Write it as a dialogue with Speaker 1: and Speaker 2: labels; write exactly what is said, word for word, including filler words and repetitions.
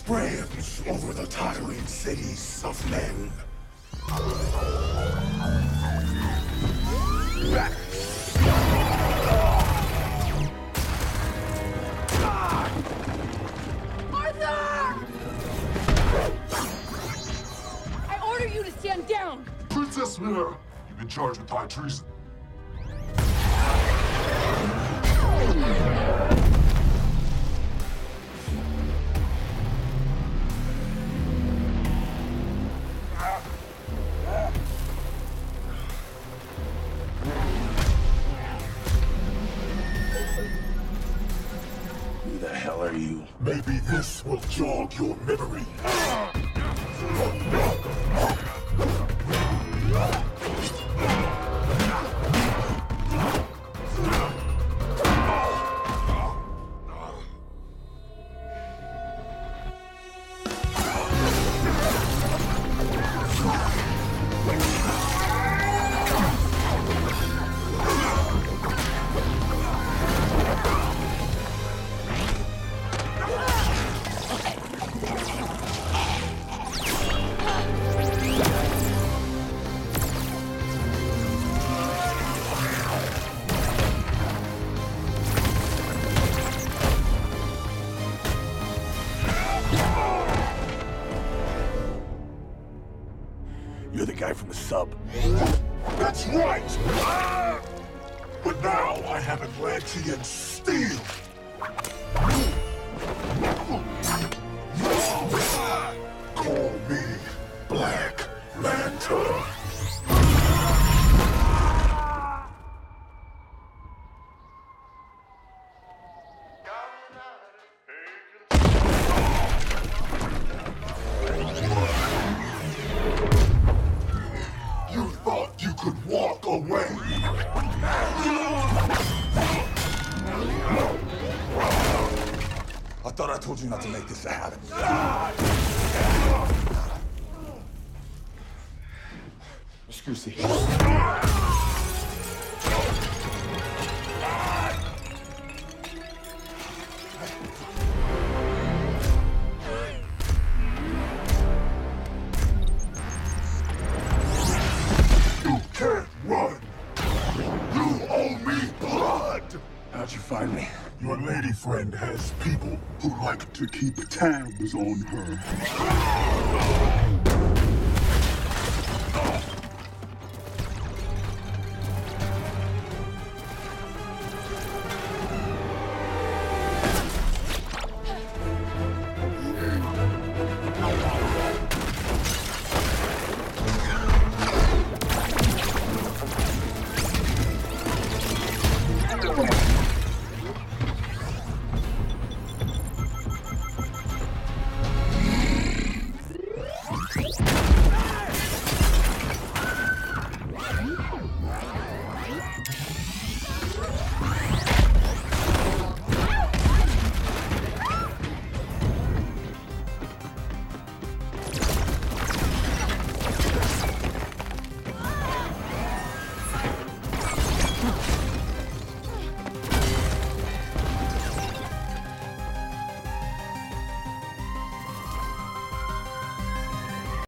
Speaker 1: reigns over the tottering cities of men.
Speaker 2: I order you to stand down!
Speaker 3: Princess Mera, you've been charged with high treason.
Speaker 1: Who the hell are you? Maybe this will jog your memory. You're the guy from the sub. That's right! Ah! But now I have Atlantean steel! Call me Black Manta. You thought you could walk away? I thought I told you not to make this a habit. Scusi. You can't run! You owe me blood! How'd you find me? Your lady friend has people who like to keep tabs on her.